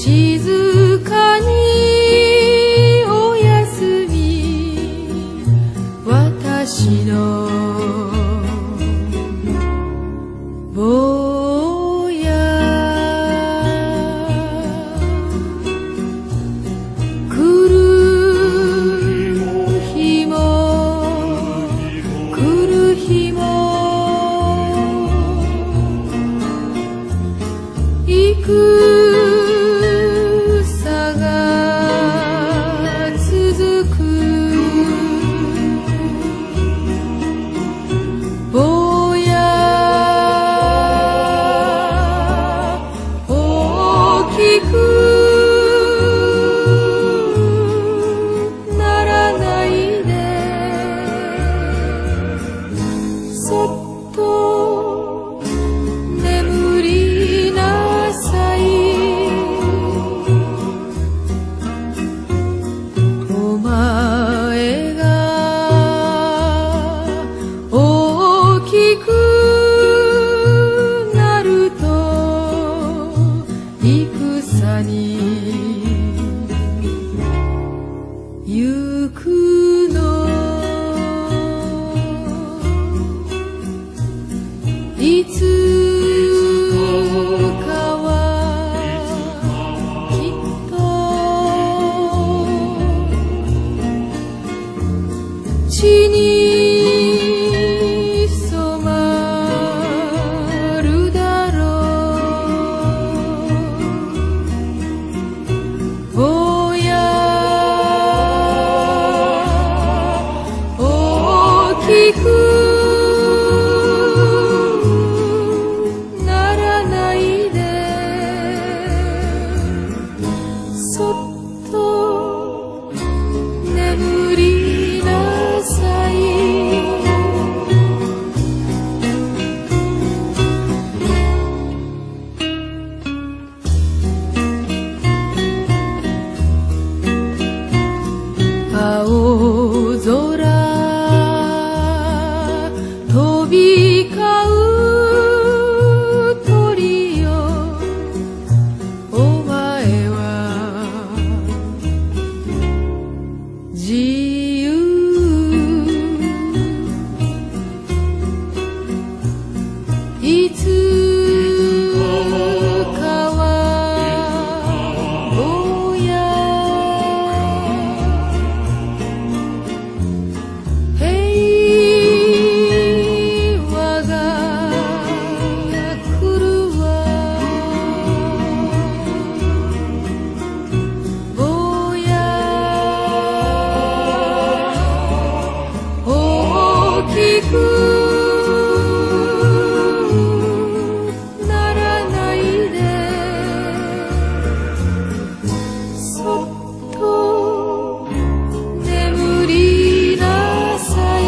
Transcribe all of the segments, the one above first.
静かにおやすみ私の坊や来る日も来る日も幾さが続く坊や大きくならないでそっと眠りなさいお前が大きくなると戦に行くのいつかはきっと血に染まるだろう坊や大きくならないでそっと眠りなさい青空飛び交う鳥よお前は自由いつかは坊や平和が来るわ坊や大きくならないでそっと眠りなさい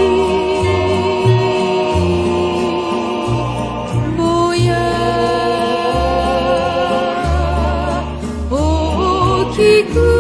坊や大きく